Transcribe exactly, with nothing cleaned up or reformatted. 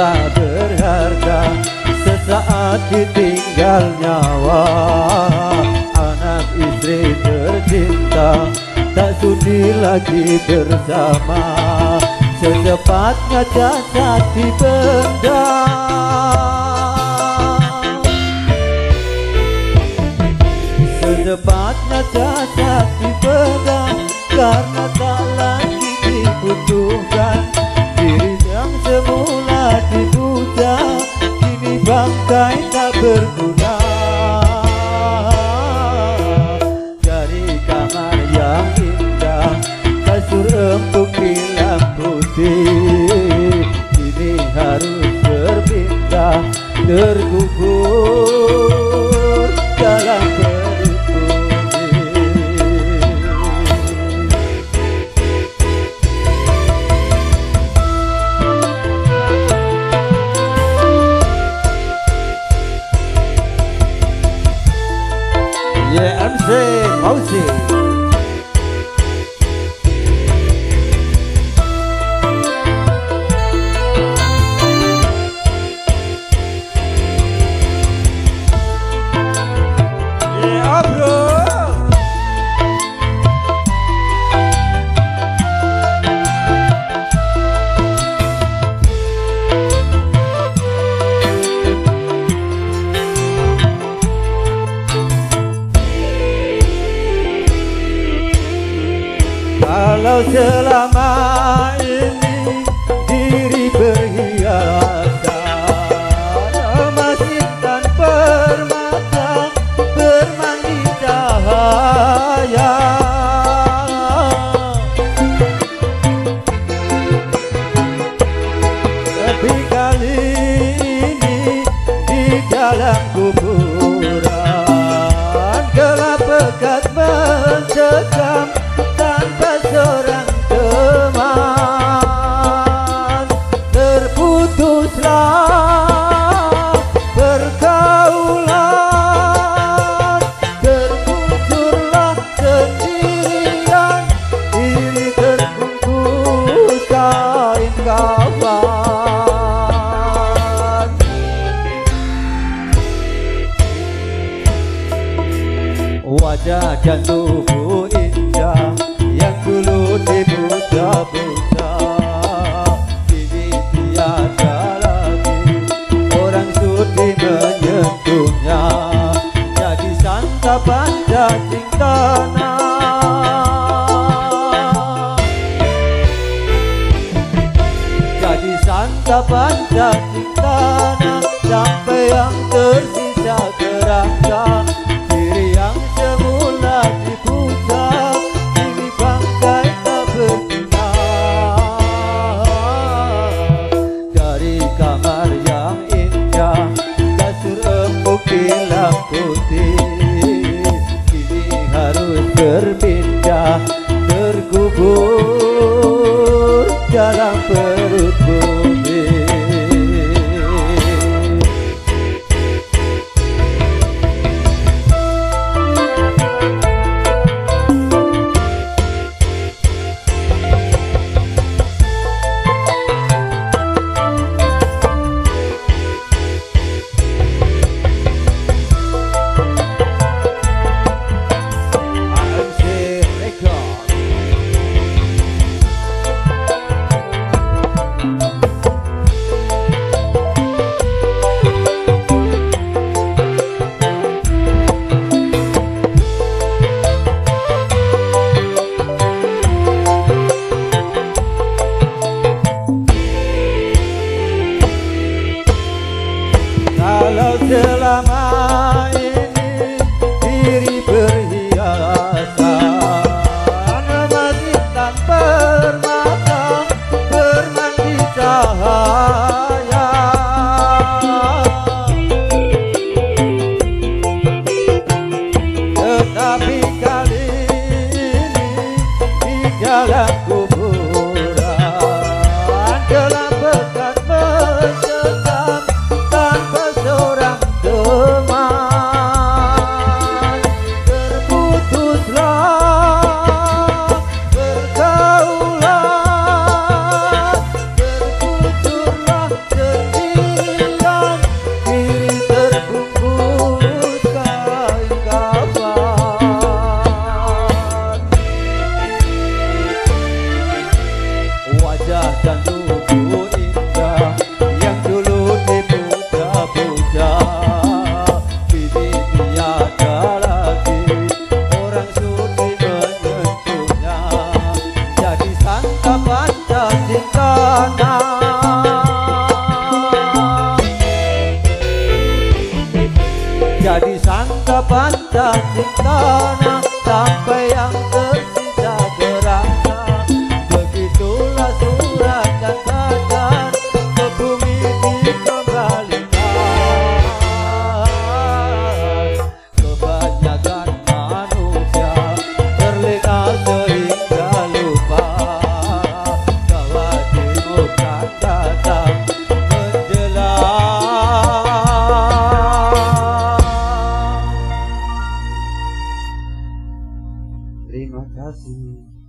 tak berharga, sesaat ditinggal nyawa. Anak istri tercinta tak sudi lagi bersama, secepatnya jasad dipendam. Secepatnya jasad dipendam, karena tak lagi dibutuhkan. Diri yang semula dipuja, kini bangkai tak berguna. Dari kamar yang indah, kasur empuk hilang putih, kini harus berpindah, terkubur dalam perut bumi. Yeah, M C Fauzi. Kalau selama ini diri berhiasan, emas intan permata bermandi cahaya, tapi kali ini di dalam kuburan gelap pekat mencekam, tanpa seorang teman. Terputuslah pergaulan, terkuncurlah sendirian, diri terbungkus kain kafan. Wajah dan tubuh indah yang dulu dipuja-puja, kini tiada lagi orang sudi menyentuhnya. Jadi santapan cacing tanah, jadi santapan cacing tanah, sampai yang tersisa kerasa. Diri yang semula dipuja, kini bangkai tak berguna. Dari kamar yang indah, kasur empuk hilang putih, kini harus berpindah, terkubur dalam perut bumi. Kalau selama ini diri berhiasan, emas intan permata bermandi cahaya, tetapi kali ini di dalam kuburan gelap pekat mencekam, tanpa seorang teman. Terputuslah pergaulan, terkucurlah sendiri. Ranca Cintana sampai yang tersisa terasa. Begitulah surat catatan ke bumi dikembalikan. Kebanyakan manusia terlena sehingga lupa bahwa timur kan datang menjelang. Terima kasih.